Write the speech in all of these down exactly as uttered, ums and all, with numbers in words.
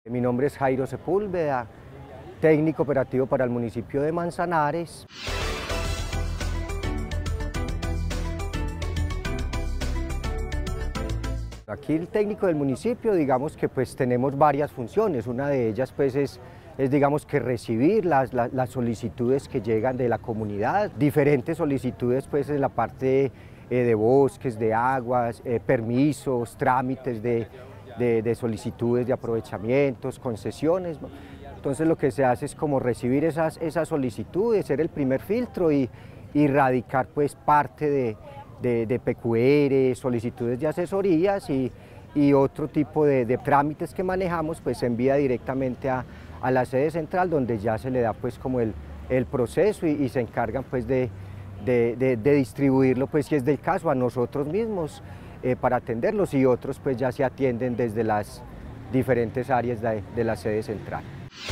Mi nombre es Jairo Sepúlveda, técnico operativo para el municipio de Manzanares. Aquí el técnico del municipio, digamos que pues tenemos varias funciones, una de ellas pues es, es digamos que recibir las, las, las solicitudes que llegan de la comunidad, diferentes solicitudes pues en la parte eh, de bosques, de aguas, eh, permisos, trámites de, de, de solicitudes de aprovechamientos, concesiones, ¿no? Entonces lo que se hace es como recibir esas, esas solicitudes, ser el primer filtro y, y radicar pues parte de De, de P Q R, solicitudes de asesorías y, y otro tipo de, de trámites que manejamos, pues se envía directamente a, a la sede central, donde ya se le da pues como el, el proceso y, y se encargan pues de, de, de, de distribuirlo, pues si es del caso, a nosotros mismos eh, para atenderlos, y otros pues ya se atienden desde las diferentes áreas de, de la sede central.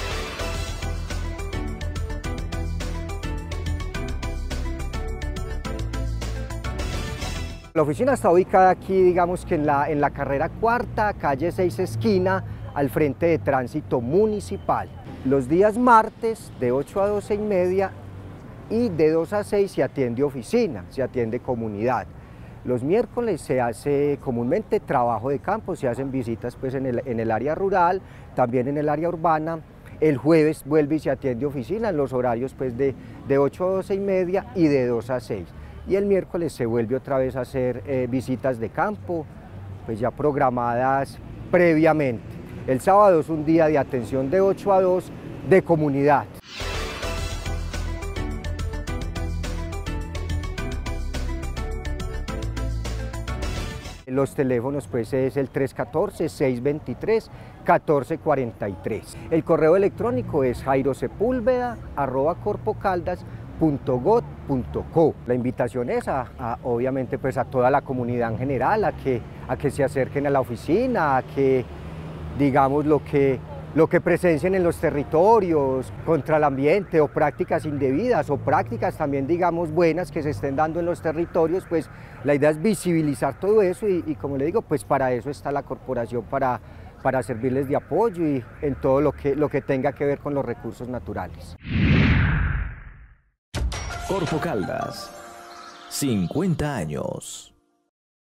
La oficina está ubicada aquí, digamos que en la, en la carrera cuarta, calle seis esquina, al frente de Tránsito Municipal. Los días martes de ocho a doce y media y de dos a seis se atiende oficina, se atiende comunidad. Los miércoles se hace comúnmente trabajo de campo, se hacen visitas pues en el, en el área rural, también en el área urbana. El jueves vuelve y se atiende oficina en los horarios pues de, de ocho a doce y media y de dos a seis. Y el miércoles se vuelve otra vez a hacer eh, visitas de campo, pues ya programadas previamente. El sábado es un día de atención de ocho a dos de comunidad. Los teléfonos pues es el tres uno cuatro, seis dos tres, uno cuatro cuatro tres. El correo electrónico es jairosepulveda arroba corpocaldas punto got punto co. La invitación es a, a, obviamente pues a toda la comunidad en general a que, a que se acerquen a la oficina, a que digamos lo que, lo que presencien en los territorios contra el ambiente, o prácticas indebidas o prácticas también digamos buenas que se estén dando en los territorios, pues la idea es visibilizar todo eso y, y como le digo, pues para eso está la corporación, para, para servirles de apoyo y en todo lo que, lo que tenga que ver con los recursos naturales. Corpo Caldas, cincuenta años.